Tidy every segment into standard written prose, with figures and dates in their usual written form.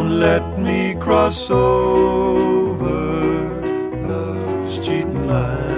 Don't let me cross over love's cheating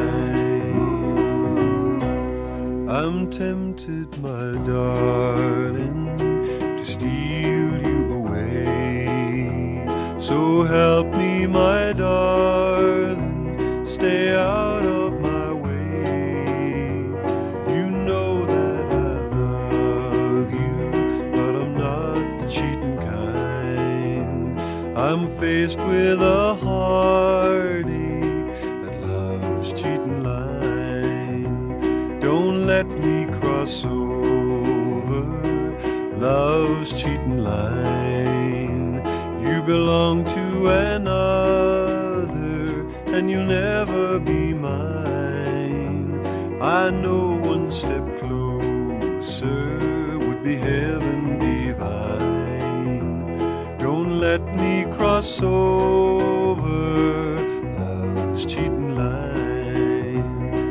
line. I'm tempted, my darling, to steal you away. So help me, my darling, stay out of my way. You know that I love you, but I'm not the cheating kind. I'm faced with a heartache that love's cheating line. Don't let me cross over love's cheating line. You belong to another, and you'll never be mine. I know one step closer would be heaven divine. Don't let me cross over love's cheating line.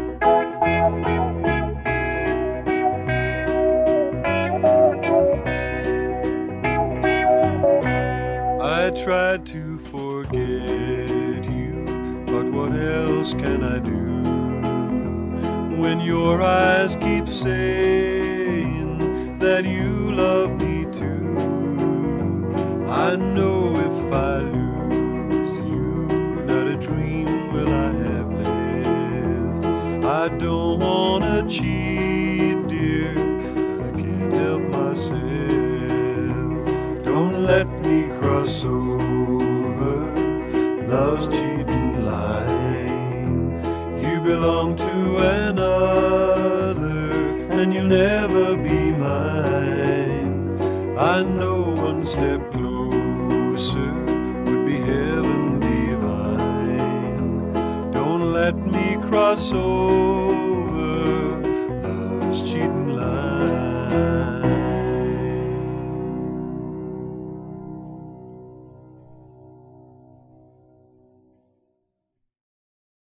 I tried to forget you, but what else can I do when your eyes keep saying that you love me too? I know if I lose you, not a dream will I have lived. I don't wanna cheat, dear, but I can't help myself. Don't let me cross over love's cheating line. You belong to another, and you'll never be mine. I know one step closer would be heaven divine. Don't let me cross over